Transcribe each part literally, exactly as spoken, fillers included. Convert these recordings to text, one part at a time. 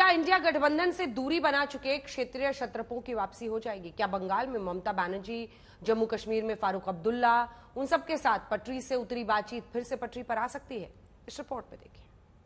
क्या इंडिया गठबंधन से दूरी बना चुके क्षेत्रीय क्षत्रपों की वापसी हो जाएगी? क्या बंगाल में ममता बनर्जी, जम्मू कश्मीर में फारूक अब्दुल्ला, उन सब के साथ पटरी से उतरी बातचीत फिर से पटरी पर आ सकती है? इस रिपोर्ट में देखिए।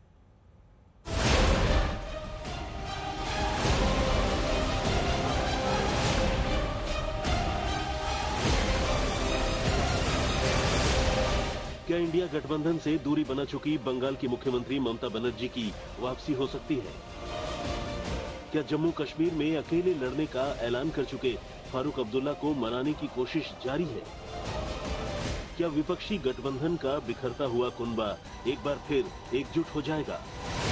क्या इंडिया गठबंधन से दूरी बना चुकी बंगाल की मुख्यमंत्री ममता बनर्जी की वापसी हो सकती है? क्या जम्मू कश्मीर में अकेले लड़ने का ऐलान कर चुके फारूक अब्दुल्ला को मनाने की कोशिश जारी है? क्या विपक्षी गठबंधन का बिखरता हुआ कुनबा एक बार फिर एकजुट हो जाएगा?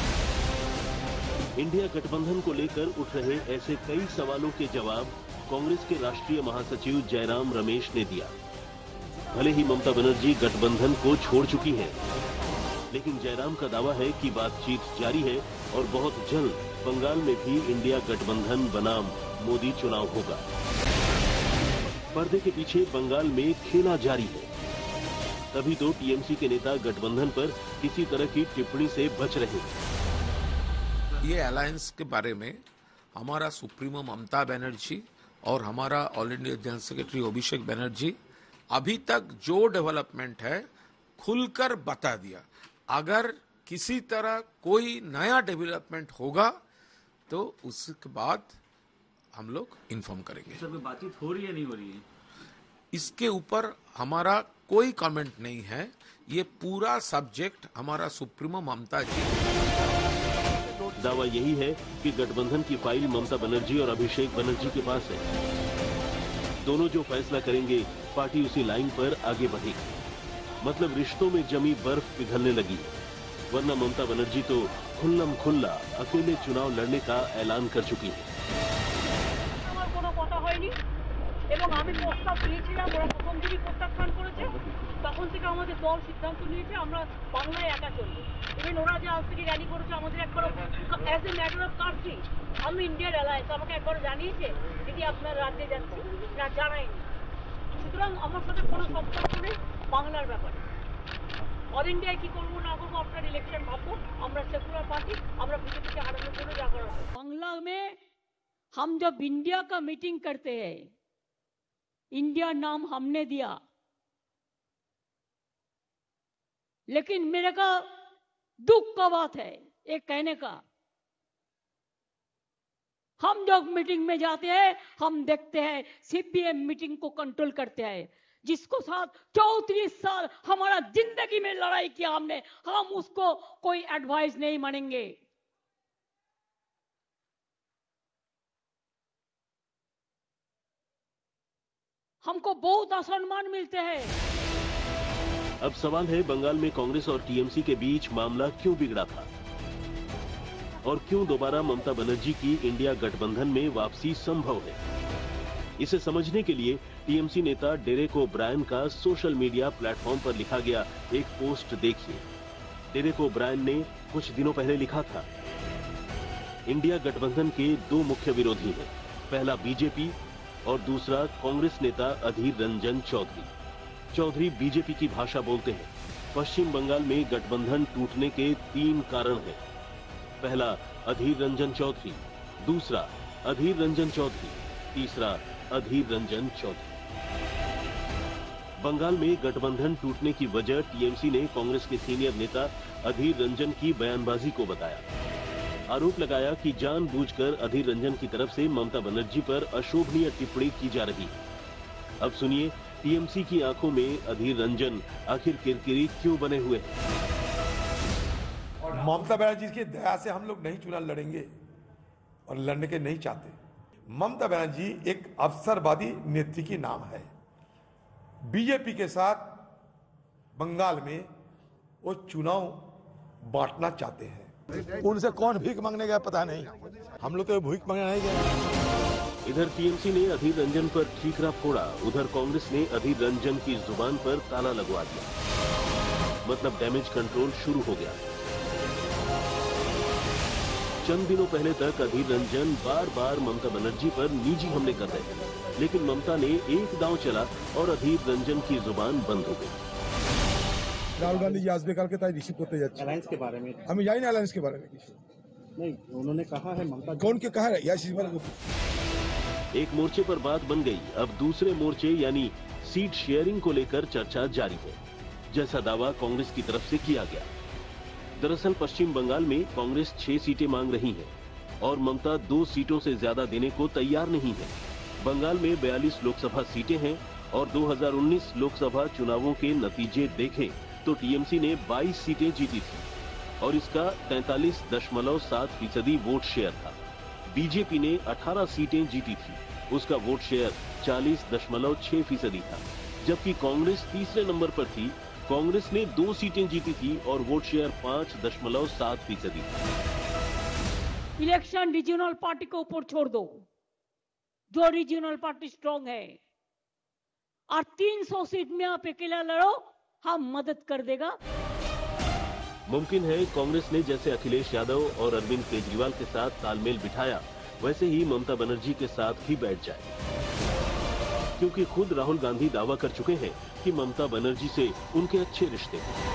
इंडिया गठबंधन को लेकर उठ रहे ऐसे कई सवालों के जवाब कांग्रेस के राष्ट्रीय महासचिव जयराम रमेश ने दिया। भले ही ममता बनर्जी गठबंधन को छोड़ चुकी हैं, लेकिन जयराम का दावा है कि बातचीत जारी है और बहुत जल्द बंगाल में भी इंडिया गठबंधन बनाम मोदी चुनाव होगा। पर्दे के पीछे बंगाल में खेला जारी है, तभी तो टीएमसी के नेता गठबंधन पर किसी तरह की टिप्पणी से बच रहे हैं। ये अलायंस के बारे में हमारा सुप्रीमो ममता बनर्जी और हमारा all India general secretary Abhishek Banerjee अभी तक जो डेवलपमेंट है खुलकर बता दिया। अगर किसी तरह कोई नया डेवलपमेंट होगा तो उसके बाद हम लोग इन्फॉर्म करेंगे। सर, कोई बातचीत हो रही है नहीं हो रही है, इसके ऊपर हमारा कोई कमेंट नहीं है। ये पूरा सब्जेक्ट हमारा सुप्रीमो ममता जी। दावा यही है कि गठबंधन की फाइल ममता बनर्जी और अभिषेक बनर्जी के पास है। दोनों जो फैसला करेंगे पार्टी उसी लाइन पर आगे बढ़ेगी। मतलब रिश्तों में जमी बर्फ पिघलने लगी है, वरना ममता बनर्जी तो खुल्लम खुल्ला अकेले चुनाव लड़ने का ऐलान कर चुकी है। এবং আমি প্রস্তাব দিয়েছিলাম, ওরা প্রথম দিনই প্রত্যাখ্যান করেছে। তখন থেকে আমাদের দল সিদ্ধান্ত নিয়েছে আমরা বাংলায় একা চলবো। ইভেন ওরা যে আজ থেকে র্যালি করেছে আমাদের একবার as a matter of country আমি ইন্ডিয়ার অ্যালায়েন্স আমাকে একবার জানিয়েছে দিদি আপনার রাজ্যে যাচ্ছি না, জানায়নি। সুতরাং আমার সাথে কোনো সম্পর্ক নেই বাংলার ব্যাপারে। অল ইন্ডিয়ায় কি করবো না করবো আপনার ইলেকশন ভাববো। আমরা সেকুলার পার্টি, আমরা বিজেপিকে হারানোর জন্য যা করার। বাংলা में हम जब इंडिया का मीटिंग करते हैं, इंडिया नाम हमने दिया, लेकिन मेरे का दुख का बात है एक कहने का, हम जब मीटिंग में जाते हैं हम देखते हैं सीपीएम मीटिंग को कंट्रोल करते हैं, जिसको साथ चौंतीस साल हमारा जिंदगी में लड़ाई किया हमने, हम उसको कोई एडवाइस नहीं मानेंगे। हमको बहुत असम्मान मिलते हैं। अब सवाल है बंगाल में कांग्रेस और टीएमसी के बीच मामला क्यों बिगड़ा था और क्यों दोबारा ममता बनर्जी की इंडिया गठबंधन में वापसी संभव है। इसे समझने के लिए टीएमसी नेता डेरेक ओब्रायन का सोशल मीडिया प्लेटफॉर्म पर लिखा गया एक पोस्ट देखिए। डेरेक ओब्रायन ने कुछ दिनों पहले लिखा था, इंडिया गठबंधन के दो मुख्य विरोधी हैं, पहला बीजेपी और दूसरा कांग्रेस नेता अधीर रंजन चौधरी। चौधरी बीजेपी की भाषा बोलते हैं। पश्चिम बंगाल में गठबंधन टूटने के तीन कारण हैं। पहला अधीर रंजन चौधरी, दूसरा अधीर रंजन चौधरी, तीसरा अधीर रंजन चौधरी। बंगाल में गठबंधन टूटने की वजह टीएमसी ने कांग्रेस के सीनियर नेता अधीर रंजन की बयानबाजी को बताया। आरोप लगाया कि जानबूझकर अधीर रंजन की तरफ से ममता बनर्जी पर अशोभनीय टिप्पणी की जा रही है। अब सुनिए टीएमसी की आंखों में अधीर रंजन आखिर किरकिरी क्यों बने हुए हैं। ममता बनर्जी की दया से हम लोग नहीं चुनाव लड़ेंगे और लड़ने के नहीं चाहते। ममता बनर्जी एक अवसरवादी नेत्री की नाम है। बीजेपी के साथ बंगाल में वो चुनाव बांटना चाहते हैं। उनसे कौन भीख मांगने गया पता नहीं, हम लोग तो भीख मांगने नहीं गए। इधर टीएमसी ने अधीर रंजन पर ठीकरा फोड़ा, उधर कांग्रेस ने अधीर रंजन की जुबान पर ताला लगवा दिया। मतलब डैमेज कंट्रोल शुरू हो गया। चंद दिनों पहले तक अधीर रंजन बार बार ममता बनर्जी पर निजी हमले कर रहे थे, लेकिन ममता ने एक दांव चला और अधीर रंजन की जुबान बंद हो गई। রাহুল গান্ধী যে আসবে কালকে তাই রিসিভ করতে যাচ্ছে। অ্যালায়েন্স के बारे में আমি জানি না অ্যালায়েন্স के बारे में কিছু। नहीं, उन्होंने कहा है ममता कौन के कहा है या इसी बारे में? एक मोर्चे पर बात बन गई, अब दूसरे मोर्चे यानी सीट शेयरिंग को लेकर चर्चा जारी है, जैसा दावा कांग्रेस की तरफ से किया गया। दरअसल पश्चिम बंगाल में कांग्रेस छह सीटें मांग रही है और ममता दो सीटों से ज्यादा देने को तैयार नहीं है। बंगाल में बयालीस लोकसभा सीटें हैं और दो हज़ार उन्नीस लोकसभा चुनावों के नतीजे देखें तो टीएमसी ने बाईस सीटें जीती थी और इसका तैंतालीस दशमलव सात फीसदी वोट शेयर था। बीजेपी ने अठारह सीटें जीती थी, उसका वोट शेयर चालीस दशमलव छह फीसदी था, जबकि कांग्रेस तीसरे नंबर पर थी। कांग्रेस ने दो सीटें जीती थी और वोट शेयर पांच दशमलव सात फीसदी था। इलेक्शन रीजनल पार्टी के ऊपर छोड़ दो, जो रीजनल पार्टी स्ट्रांग है, और तीन सौ सीट में आप अकेला लड़ो, हम मदद कर देगा। मुमकिन है कांग्रेस ने जैसे अखिलेश यादव और अरविंद केजरीवाल के साथ तालमेल बिठाया, वैसे ही ममता बनर्जी के साथ ही बैठ जाए, क्योंकि खुद राहुल गांधी दावा कर चुके हैं कि ममता बनर्जी से उनके अच्छे रिश्ते हैं।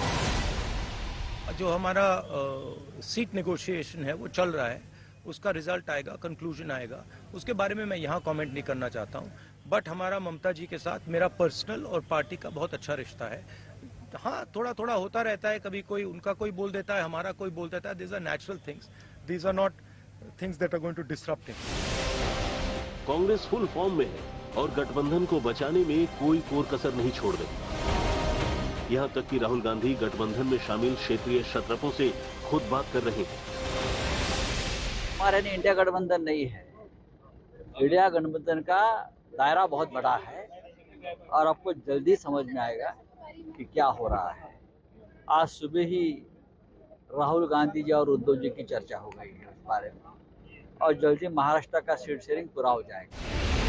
जो हमारा आ, सीट नेगोशिएशन है वो चल रहा है, उसका रिजल्ट आएगा, कंक्लूजन आएगा, उसके बारे में मैं यहाँ कमेंट नहीं करना चाहता हूँ। बट हमारा ममता जी के साथ मेरा पर्सनल और पार्टी का बहुत अच्छा रिश्ता है। हाँ, थोड़ा थोड़ा होता रहता है, कभी कोई उनका कोई बोल देता है, हमारा कोई बोल देता है। These are natural things, these are not things that are going to disrupt him. Congress full form में है और गठबंधन को बचाने में कोई कोर कसर नहीं छोड़ रही। यहाँ तक कि राहुल गांधी गठबंधन में शामिल क्षेत्रीय क्षत्रपों से खुद बात कर रहे हैं। हमारे लिए इंडिया गठबंधन नहीं है। इंडिया गठबंधन का दायरा बहुत बड़ा है और आपको जल्दी समझ में आएगा कि क्या हो रहा है। आज सुबह ही राहुल गांधी जी और उद्धव जी की चर्चा हो गई है इस बारे में और जल्दी महाराष्ट्र का सीट शेयरिंग पूरा हो जाएगा।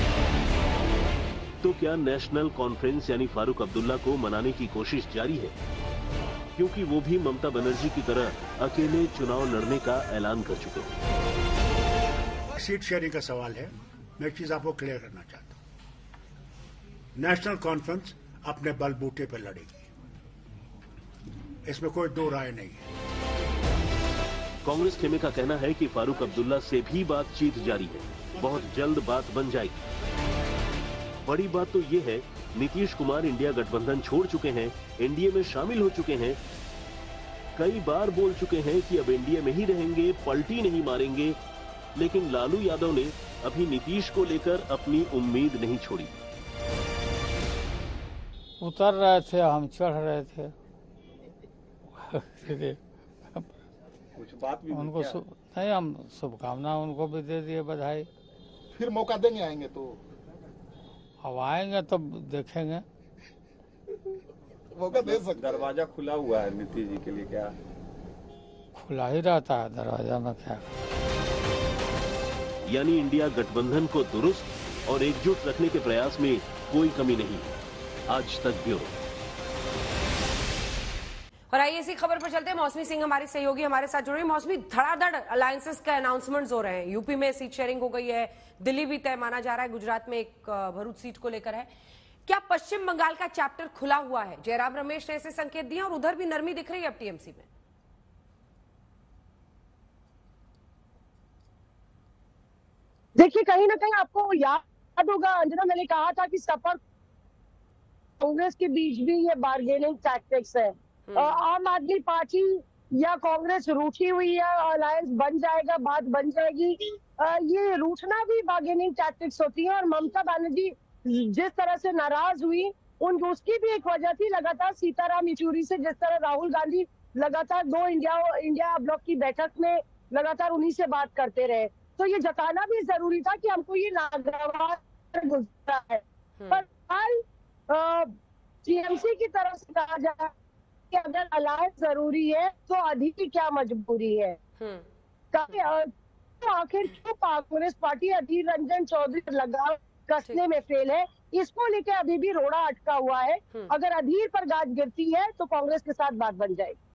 तो क्या नेशनल कॉन्फ्रेंस यानी फारूक अब्दुल्ला को मनाने की कोशिश जारी है, क्योंकि वो भी ममता बनर्जी की तरह अकेले चुनाव लड़ने का ऐलान कर चुके हैं। सीट शेयरिंग का सवाल है, मैं एक चीज आपको क्लियर करना चाहता हूं। नेशनल कॉन्फ्रेंस अपने बलबूते पर लड़ेगी, इसमें कोई दो राय नहीं है। कांग्रेस खेमे का कहना है कि फारूक अब्दुल्ला से भी बातचीत जारी है, बहुत जल्द बात बन जाएगी। बड़ी बात तो ये है, नीतीश कुमार इंडिया गठबंधन छोड़ चुके हैं, एनडीए में शामिल हो चुके हैं, कई बार बोल चुके हैं कि अब एनडीए में ही रहेंगे, पलटी नहीं मारेंगे। लेकिन लालू यादव ने अभी नीतीश को लेकर अपनी उम्मीद नहीं छोड़ी। उतर रहे थे, हम चढ़ रहे थे। कुछ बात भी उनको नहीं, हम शुभकामना उनको भी दे दिए, बधाई। फिर मौका देंगे, आएंगे तो अब आएंगे तो देखेंगे, मौका दे सकते। दरवाजा खुला हुआ है नीतीश जी के लिए, क्या खुला ही रहता है दरवाजा में, क्या। यानी इंडिया गठबंधन को दुरुस्त और एकजुट रखने के प्रयास में कोई कमी नहीं है। आज तक ब्यूरो। और आइए इसी खबर पर चलते हैं। मौसमी सिंह हमारी सहयोगी हमारे साथ जुड़ रही है। मौसमी, धड़ाधड़ अलायंसेस के अनाउंसमेंट्स हो रहे हैं। यूपी में सीट शेयरिंग हो गई है, दिल्ली भी तय माना जा रहा है, गुजरात में एक भरूच सीट को लेकर है। क्या पश्चिम बंगाल का चैप्टर खुला हुआ है? जयराम रमेश ने ऐसे संकेत दिए और उधर भी नरमी दिख रही है अब टीएमसी में। देखिए, कहीं ना कहीं आपको याद होगा अंजना, मैंने कहा था कि सपा कांग्रेस के बीच भी ये बार्गेनिंग टैक्टिक्स है। आम आदमी पार्टी या कांग्रेस रूठी हुई है, अलायंस बन जाएगा, बात बन जाएगी, ये रूठना भी बार्गेनिंग टैक्टिक्स होती है। और ममता बनर्जी जिस तरह से नाराज हुई, उन उसकी भी एक वजह थी लगातार सीताराम येचुरी से, जिस तरह राहुल गांधी लगातार दो इंडिया इंडिया ब्लॉक की बैठक में लगातार उन्हीं से बात करते रहे। तो ये जताना भी जरूरी था कि हमको ये नागवार गुजरा है। पर टीएमसी की तरफ से कहा जाए कि अगर अलायंस जरूरी है तो अधी की क्या मजबूरी है। तो आखिर क्यों कांग्रेस पार्टी अधीर रंजन चौधरी लगाव कसने में फेल है, इसको लेकर अभी भी रोड़ा अटका हुआ है। अगर अधीर पर गाज गिरती है तो कांग्रेस के साथ बात बन जाएगी।